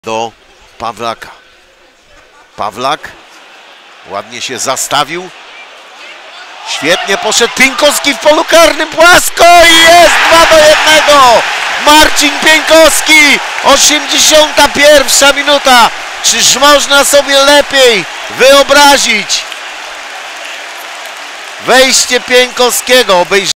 do Pawlaka. Pawlak ładnie się zastawił. Świetnie poszedł Pieńkowski w polu karnym, płasko i jest 2-1. Marcin Pieńkowski, 81. minuta. Czyż można sobie lepiej wyobrazić wejście Pieńkowskiego?